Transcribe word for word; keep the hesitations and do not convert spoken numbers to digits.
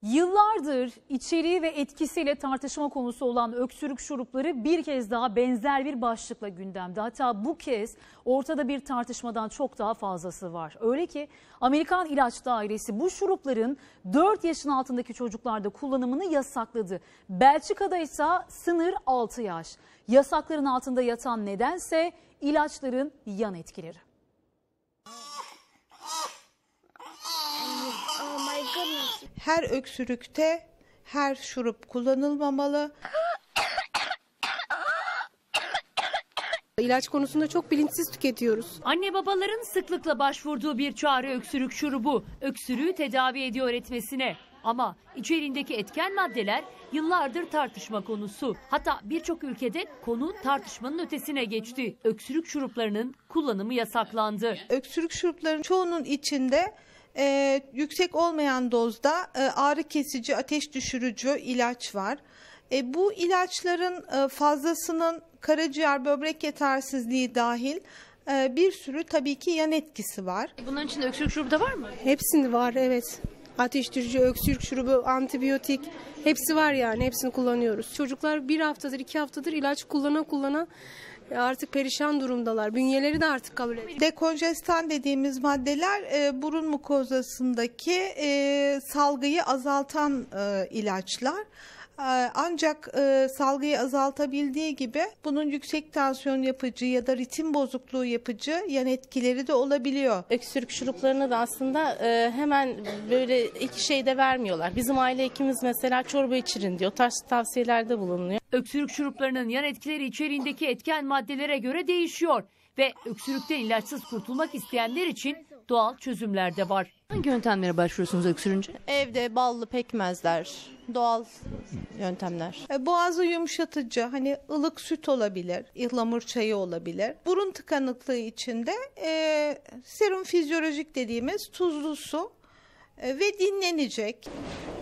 Yıllardır içeriği ve etkisiyle tartışma konusu olan öksürük şurupları bir kez daha benzer bir başlıkla gündemde. Hatta bu kez ortada bir tartışmadan çok daha fazlası var. Öyle ki Amerikan İlaç Dairesi bu şurupların dört yaşın altındaki çocuklarda kullanımını yasakladı. Belçika'da ise sınır altı yaş. Yasakların altında yatan nedense ilaçların yan etkileri. Her öksürükte her şurup kullanılmamalı. İlaç konusunda çok bilinçsiz tüketiyoruz. Anne babaların sıklıkla başvurduğu bir çare öksürük şurubu. Öksürüğü tedavi ediyor öğretmesine. Ama içeriğindeki etken maddeler yıllardır tartışma konusu. Hatta birçok ülkede konu tartışmanın ötesine geçti. Öksürük şuruplarının kullanımı yasaklandı. Öksürük şuruplarının çoğunun içinde e, yüksek olmayan dozda e, ağrı kesici, ateş düşürücü ilaç var. E, bu ilaçların e, fazlasının karaciğer, böbrek yetersizliği dahil e, bir sürü tabii ki yan etkisi var. Bunların içinde öksürük şurubu da var mı? Hepsinde var, evet. Ateş düşürücü, öksürük şurubu, antibiyotik hepsi var yani, hepsini kullanıyoruz. Çocuklar bir haftadır, iki haftadır ilaç kullana kullana artık perişan durumdalar. Bünyeleri de artık kabul ediyor. Dekonjestan dediğimiz maddeler e, burun mukozasındaki e, salgıyı azaltan e, ilaçlar. Ancak e, salgıyı azaltabildiği gibi bunun yüksek tansiyon yapıcı ya da ritim bozukluğu yapıcı yan etkileri de olabiliyor. Öksürük şuruplarını da aslında e, hemen böyle iki şeyde vermiyorlar. Bizim aile hekimimiz mesela çorba içirin diyor. Taş tavsiyelerde bulunuyor. Öksürük şuruplarının yan etkileri içeriğindeki etken maddelere göre değişiyor. Ve öksürükten ilaçsız kurtulmak isteyenler için doğal çözümler de var. Hangi yöntemlere başvuruyorsunuz öksürünce? Evde ballı pekmezler, doğal yöntemler. Boğazı yumuşatıcı, hani ılık süt olabilir, ıhlamur çayı olabilir. Burun tıkanıklığı için de e, serum fizyolojik dediğimiz tuzlu su e, ve dinlenecek.